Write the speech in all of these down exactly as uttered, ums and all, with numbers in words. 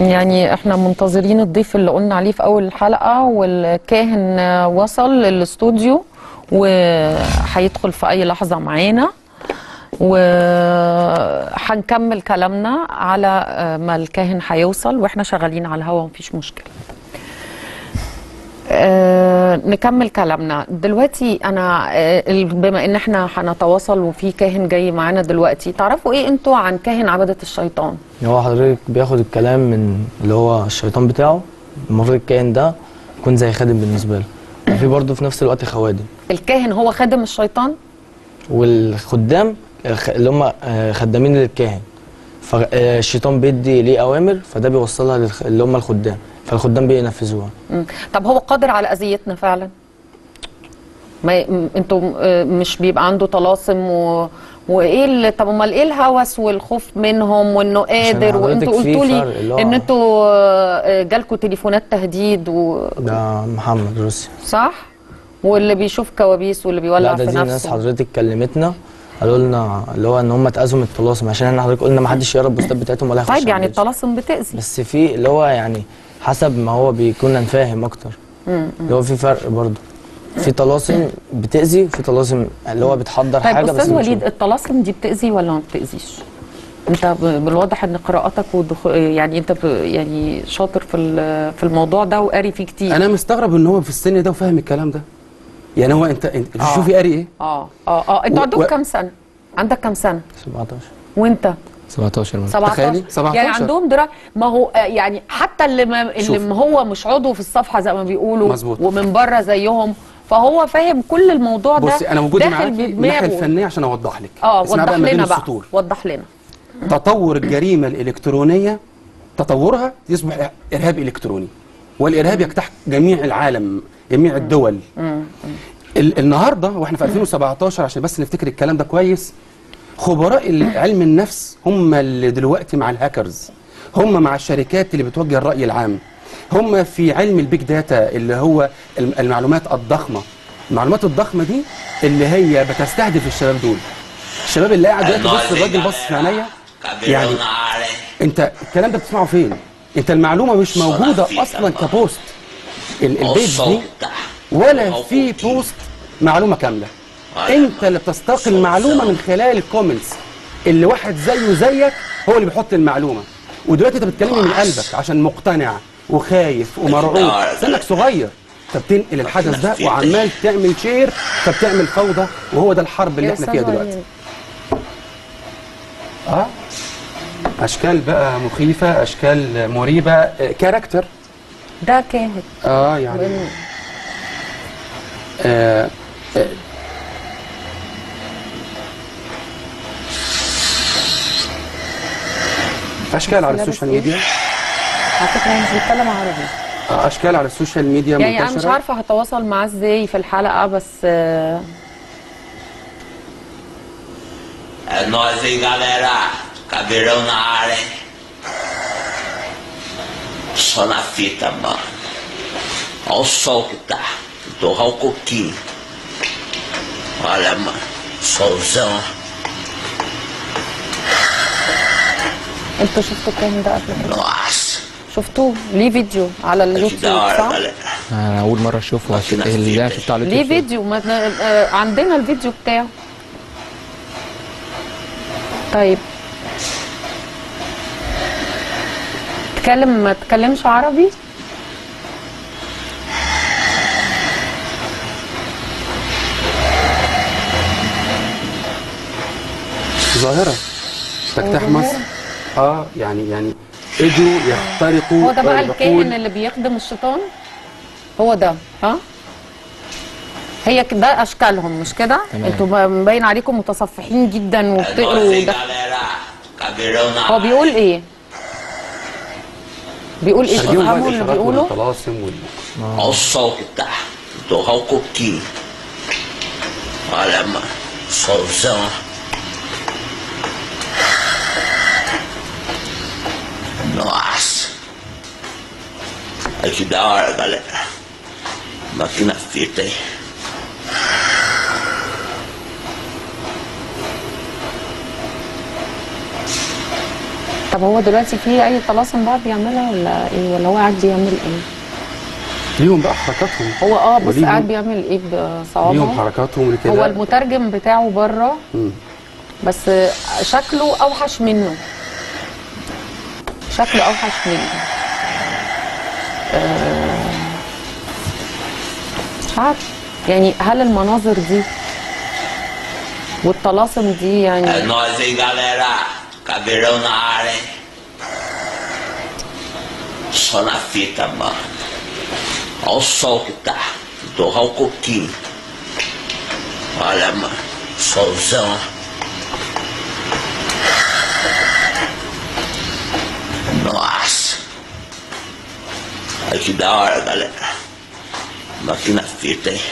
يعني احنا منتظرين الضيف اللي قلنا عليه في اول الحلقه، والكاهن وصل للاستوديو وهيدخل في اي لحظه معانا، وهنكمل كلامنا على ما الكاهن هيوصل واحنا شغالين على الهوا مفيش مشكله. أه نكمل كلامنا دلوقتي. انا أه بما ان احنا هنتواصل وفي كاهن جاي معانا دلوقتي، تعرفوا ايه انتوا عن كاهن عبدة الشيطان؟ هو حضرتك بياخد الكلام من اللي هو الشيطان بتاعه، المفروض الكاهن ده يكون زي خادم بالنسبه له، وفي برضه في نفس الوقت خوادم. الكاهن هو خادم الشيطان والخدام اللي هم خدامين للكاهن، فالشيطان بيدي ليه اوامر فده بيوصلها اللي هم الخدام، فالخدام بينفذوها. طب هو قادر على اذيتنا فعلا؟ ما انتوا مش بيبقى عنده طلاسم و... وايه اللي... طب امال ايه الهوس والخوف منهم وانه قادر؟ وانتوا قلتوا لي ان انتوا جالكوا تليفونات تهديد و... ده محمد روسي صح؟ واللي بيشوف كوابيس واللي بيولع في نفسه. لا ده دي ناس حضرتك كلمتنا قالوا لنا اللي هو ان هم اتاذوا من الطلاسم، عشان احنا حضرتك قلنا ما حدش يقرا البوستات بتاعتهم ولا يخش. طيب يعني الطلاسم بتاذي، بس في اللي هو يعني حسب ما هو بيكون نفاهم اكتر. امم اللي هو في فرق برضه، في طلاسم بتاذي وفي طلاسم اللي هو بتحضر طيب حاجه. بس استاذ وليد، الطلاسم دي بتاذي ولا ما بتاذيش؟ انت بالواضح ان قراءاتك ودخ... يعني انت ب... يعني شاطر في في الموضوع ده وقاري فيه كتير. انا مستغرب ان هو في السن ده وفاهم الكلام ده. يعني هو انت, انت آه. شوفي قاري ايه؟ اه اه اه انتوا عندكم و... كام سنه؟ عندك كام سنه؟ سبعتاشر. وانت؟ سبعتاشر. سبعتاشر. سبعتاشر يعني عندهم درايه. ما هو يعني حتى اللي ما اللي ما هو مش عضو في الصفحه زي ما بيقولوا مظبوط، ومن بره زيهم، فهو فاهم كل الموضوع ده. بصي انا وجودي معاكي الناحيه الفنيه عشان اوضح لك. اه وضح لنا بقى، وضح لنا. تطور الجريمه الالكترونيه، تطورها يصبح ارهاب الكتروني، والارهاب يجتاح جميع العالم، جميع الدول. مم. النهارده واحنا في ألفين وسبعتاشر عشان بس نفتكر الكلام ده كويس، خبراء علم النفس هم اللي دلوقتي مع الهاكرز، هم مع الشركات اللي بتوجه الرأي العام، هم في علم البيج داتا اللي هو المعلومات الضخمة. المعلومات الضخمة دي اللي هي بتستهدف الشباب دول، الشباب اللي قاعد دلوقتي بص الراجل بص في عينيا. يعني انت الكلام ده بتسمعه فين؟ انت المعلومة مش موجودة اصلا كبوست البيج دي، ولا في بوست معلومة كاملة. انت اللي بتستقي المعلومة من خلال الكومنتس، اللي واحد زيه زيك هو اللي بيحط المعلومة. ودلوقتي انت بتكلمني من قلبك عشان مقتنع وخايف ومرعوب، سنك صغير، فبتنقل الحدث ده وعمال تعمل شير، فبتعمل فوضى، وهو ده الحرب اللي احنا فيها دلوقتي. اه اشكال بقى مخيفة، اشكال مريبة، كاركتر ده كاهن. اه يعني آه آه اشكال على السوشيال ميديا. على فكره مش بيتكلم عربي. اشكال على السوشيال ميديا يعني منتشره. انا مش عارفه هتواصل معاه ازاي في الحلقه، بس nós aí galera, caveirão na área, hein? Só na fita, mano. Olha o sol que tá, torrar o coquinho. Olha, mano, solzão. انتوا شفتوا الكلام ده قبل كده؟ Nossa. شفتوه ليه فيديو على اليوتيوب صح؟ انا اول مره اشوفه عشان اللي انا شفته على اليوتيوب. ليه فيديو؟ ما عندنا الفيديو بتاعه. طيب تكلم ما تكلمش عربي؟ ظاهره تجتاح مصر. اه يعني يعني اجوا يخترقوا. هو ده بقى الكاهن اللي بيخدم الشيطان؟ هو ده ها؟ هي ده اشكالهم مش كده؟ انتوا مبين عليكم متصفحين جدا وبتقروا ده. هو بيقول ايه؟ بيقول ايه؟ تفهموا اللي بيقوله؟ الطلاسم وال Olha o sol que tá, torrar o coquinho. Olha, mano, solzão. Nossa. Olha que da hora, galera. Máquina fita aí. طب هو دلوقتي في اي طلاسم بقى بيعملها ولا ايه، ولا هو قاعد بيعمل ايه؟ ليهم بقى حركاتهم. هو اه بس وليهم- قاعد بيعمل ايه بصوابعه؟ ليهم حركاتهم كده. هو المترجم بتاعه بره بس شكله اوحش منه، شكله اوحش منه. آه مش عارف يعني هل المناظر دي والطلاسم دي يعني Nós aí, galera, caveirão na área, hein? Só na fita, mano. Olha o sol que tá. Torrar um coquinho. Olha, mano. Solzão. Nossa. Olha que da hora, galera. Aqui na fita, hein?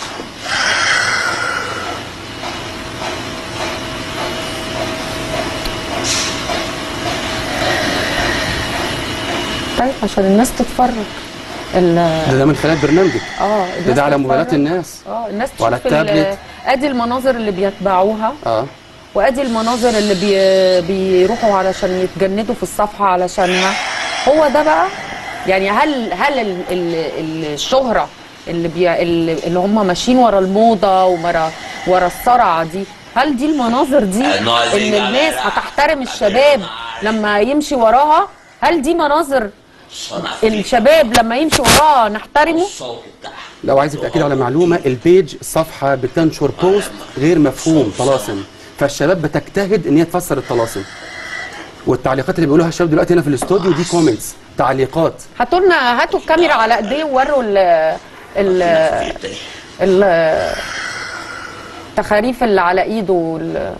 طيب عشان الناس تتفرج ال ده, ده من خلال برنامجك. اه ده, الناس ده على تتفرج. موبايلات الناس. اه الناس تشوف وعلى ال- التابلت. ادي المناظر اللي بيتبعوها اه وادي المناظر اللي بي بيروحوا علشان يتجندوا في الصفحه علشانها. هو ده بقى يعني هل هل ال ال الشهره اللي بي اللي هم ماشيين ورا الموضه وورا ورا الصرعه دي، هل دي المناظر دي ان الناس هتحترم الشباب لما يمشي وراها؟ هل دي مناظر Só na fita. الشباب لما يمشي وراها نحترمه؟ O sol que tá. لو عايز تتاكد على معلومه، البيج الصفحه بتنشر بوست غير مفهوم طلاسم، فالشباب بتجتهد ان هي تفسر الطلاسم. والتعليقات اللي بيقولوها الشباب دلوقتي هنا في الاستوديو دي كومنتس، تعليقات. هاتوا لنا هاتوا الكاميرا على ايديه ووروا ال ال Fita, hein? ال- التخاريف اللي على ايده وال-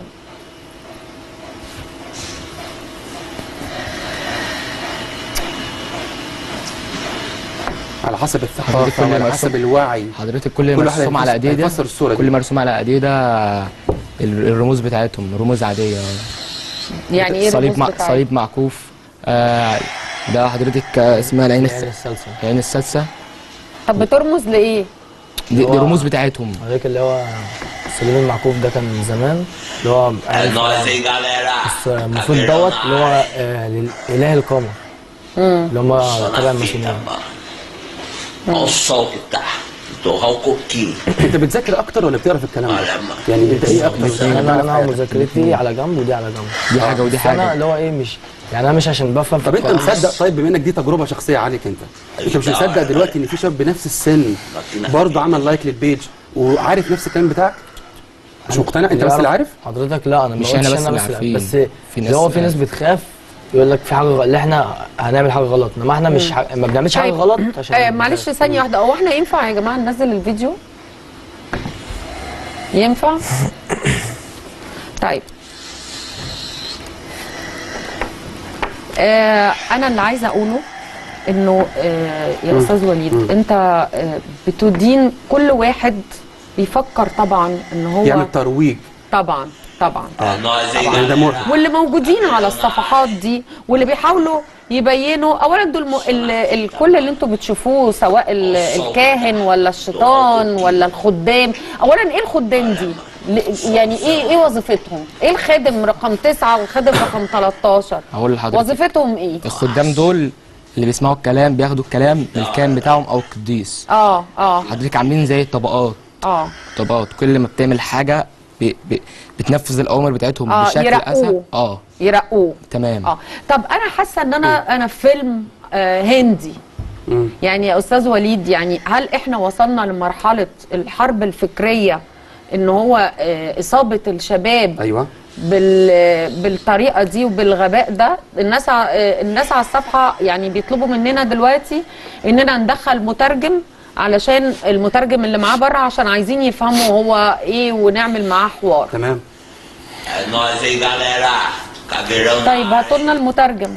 على حسب حضرتك الثقافه كل وعلى مرسوم- حسب الوعي. حضرتك كل كل واحد مرسوم على هيفسر- ايديه ده هيفسر الصورة كل دي. مرسوم على ايديه ده ال- الرموز بتاعتهم رموز عاديه. يعني ايه صليب الرموز مع بتاعتها؟ صليب معكوف. آه ده حضرتك آه، اسمها العين يعني الس... السلسل العين السادسه. طب بترمز لايه؟ دي, دي هو- الرموز بتاعتهم. حضرتك اللي هو السليم المعكوف ده كان من زمان اللي هو É nós aí, galera. بس المفروض دوت اللي هو آه، لإله القمر اللي هم Só تبع na fita, الماسونية. mano. Olha o sol que tá. Torrar um coquinho. انت بتذاكر اكتر ولا بتقرا في الكلام ده؟ على ما- يعني انت ايه اكتر؟ يعني انا انا مذاكرتي على جنب ودي على جنب. دي حاجه ودي بس انا حاجه. اللي هو ايه مش يعني انا مش عشان بفهم في طب انت الكلام. مصدق طيب بما انك دي تجربه شخصيه عليك انت، انت مش مصدق دلوقتي ان في شاب بنفس السن برضه عمل لايك للبيج وعارف نفس الكلام بتاعك؟ مش مقتنع؟ انت بس اللي عارف؟ حضرتك لا انا ما مش قلتش احنا بس انا اللي بس عارفين. بس في اللي ناس هو في ناس عارفة. بتخاف يقول لك في حاجه غ- اللي احنا هنعمل حاجه غلط، انما احنا مش ح... ما بنعملش حاجه طيب. غلط عشان آه معلش ثانيه واحده، هو احنا ينفع يا جماعه ننزل الفيديو؟ ينفع؟ طيب آه انا اللي عايزه اقوله انه آه يا استاذ وليد انت آه بتدين كل واحد بيفكر طبعا ان هو يعمل ترويج. طبعا طبعا É nós aí, يعني ده galera. مرهق. واللي موجودين على الصفحات دي واللي بيحاولوا يبينوا اولا دول م... ال... الكل اللي انتوا بتشوفوه سواء ال... الكاهن ولا الشيطان ولا الخدام. اولا ايه الخدام دي؟ ل- يعني ايه ايه وظيفتهم؟ ايه الخادم رقم تسعة والخادم رقم تلتاشر؟ هقول لحضرتك وظيفتهم ايه؟ الخدام دول اللي بيسمعوا الكلام بياخدوا الكلام من الكاهن بتاعهم او القديس. اه اه حضرتك عاملين زي الطبقات اه طبقات كل ما بتعمل حاجه ب... ب... بتنفذ الاوامر بتاعتهم آه، بشكل يرقوه. اسهل. اه يرقوه. تمام. اه طب انا حاسه ان انا انا في فيلم آه هندي. مم. يعني يا استاذ وليد يعني هل احنا وصلنا لمرحله الحرب الفكريه ان هو آه اصابه الشباب ايوه بال بالطريقه دي وبالغباء ده؟ الناس ع- آه، الناس على الصفحه يعني بيطلبوا مننا دلوقتي اننا ندخل مترجم علشان المترجم اللي معاه بره عشان عايزين يفهموا هو ايه ونعمل معاه حوار. تمام. É nós aí, galera. Caveirão na طيب área. هاتوا لنا المترجم.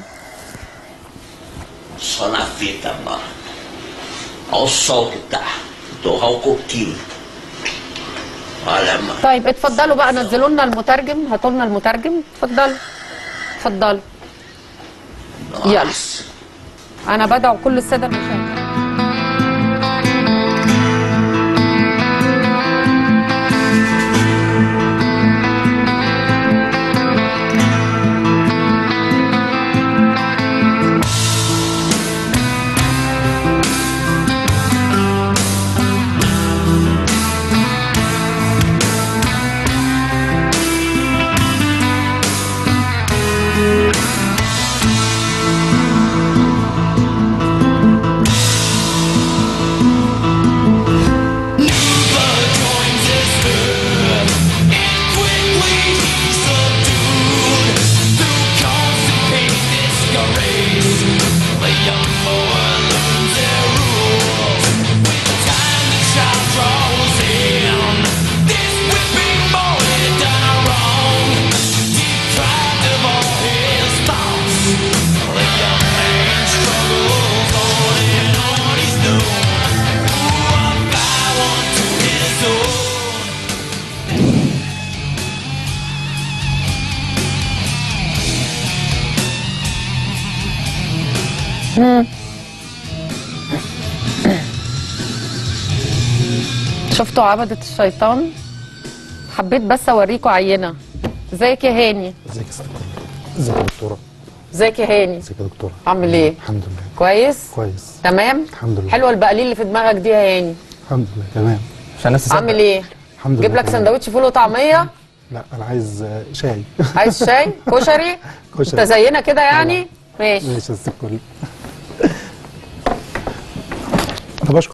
Só na fita, mano. Olha o sol que tá. Torrar um coquinho. Olha, mano. طيب اتفضلوا بقى نزلوا لنا المترجم، هاتوا لنا المترجم، اتفضلوا اتفضلوا. يلا. Nossa. انا بدعو كل الساده المشاهدين. شفتوا عبدة الشيطان؟ حبيت بس اوريكم عينه. ازيك يا هاني؟ ازيك يا ست الكل؟ ازيك يا دكتوره؟ ازيك يا هاني؟ ازيك يا دكتوره؟ عامل ايه؟ الحمد لله كويس؟ كويس تمام؟ الحمد لله. حلوه البقاليل اللي في دماغك دي يا هاني. الحمد لله تمام. عشان الناس تصدق. عامل ايه؟ الحمد لله. جيب لك تمام. سندوتش فول وطعميه؟ لا انا عايز آه، شاي. عايز شاي؟ كشري؟ كشري. انت زينا كده يعني؟ ماشي. ماشي يا ست الكل.